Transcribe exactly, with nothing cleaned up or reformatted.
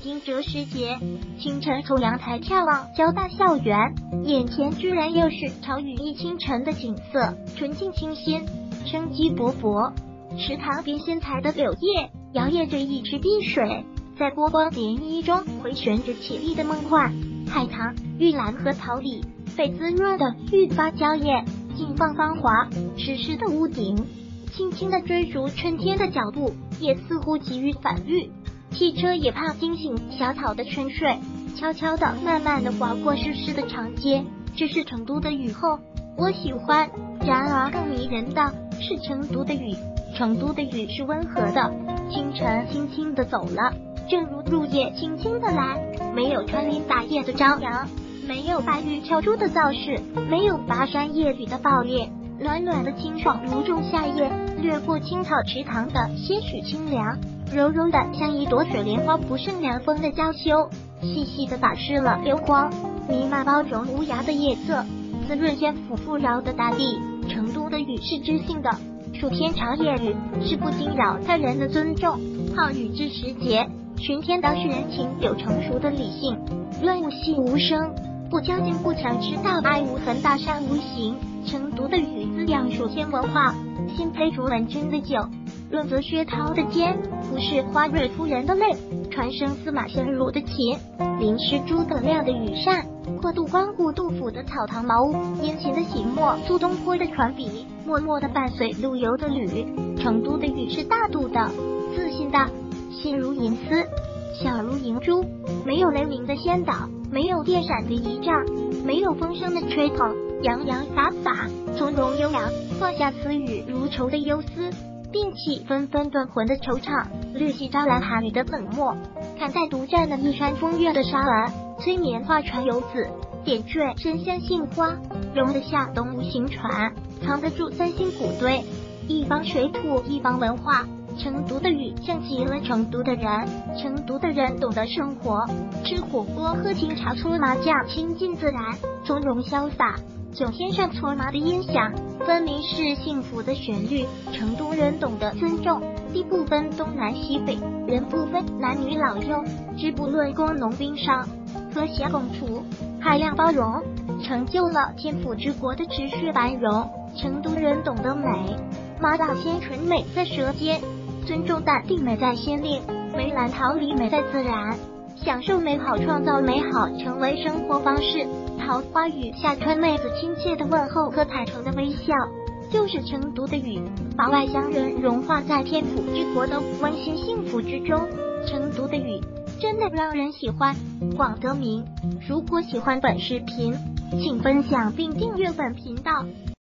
惊蛰时节，清晨从阳台眺望交大校园，眼前居然又是朝雨浥清晨的景色，纯净清新，生机勃勃。池塘边鲜彩的柳叶摇曳着一池碧水，在波光涟漪中回旋着绮丽的梦幻。海棠、玉兰和桃李被滋润的愈发娇艳，劲放芳华。湿湿的屋顶轻轻地追逐春天的脚步，也似乎急于返绿。汽车也怕惊醒小草的沉睡，悄悄地慢慢地划过湿湿的长街。这是成都的雨后，我喜欢。然而更迷人的是成都的雨，成都的雨是温和的，清晨轻轻地走了，正如入夜轻轻地来，没有穿林打叶的张扬，没有白玉敲珠的造势，没有跋山夜雨的暴烈，暖暖的清爽如仲夏夜掠过青草池塘的些许清凉，柔柔的像一朵水莲花不胜凉风的娇羞，细细的打湿了流光，弥漫包容无涯的夜色，滋润仙府富饶的大地。成都的雨是知性的，数天长夜雨，是不惊扰他人的尊重。好雨之时节，寻天当事人情有成熟的理性，润物细无声，不骄矜不强之大爱无痕，大善无形。成都的雨滋养数天文化，新配竹文君的酒，润泽薛涛的肩，不是花蕊夫人的泪，传声司马迁鲁的琴，淋湿诸葛亮的羽扇，过度光顾杜甫的草堂茅屋，殷勤的行墨，苏东坡的传笔，默默的伴随陆游的旅。成都的雨是大度的，自信的，细如银丝，小如银珠，没有雷鸣的先导，没有电闪的仪仗，没有风声的吹捧，洋洋洒洒，从容悠扬，放下词语如愁的忧思，摒弃纷纷断魂的惆怅，略系朝兰寒雨的冷漠。看待独占的一山风月的沙兰，催眠画船游子，点缀深香杏花，容得下东吴行船，藏得住三星谷堆。一方水土，一方文化。成都的雨像极了成都的人，成都的人懂得生活，吃火锅喝清茶搓麻将，亲近自然，从容潇洒。九天上搓麻的音响，分明是幸福的旋律。成都人懂得尊重，地不分东南西北，人不分男女老幼，志不论工农兵商，和谐共处，海量包容，成就了天府之国的持续繁荣。成都人懂得美，马岛鲜醇美在舌尖，尊重淡定美在心灵，梅兰桃李美在自然，享受美好，创造美好成为生活方式。桃花雨下，川妹子亲切的问候和坦诚的微笑，就是成都的雨，把外乡人融化在天府之国的温馨幸福之中。成都的雨真的让人喜欢。广德明，如果喜欢本视频，请分享并订阅本频道。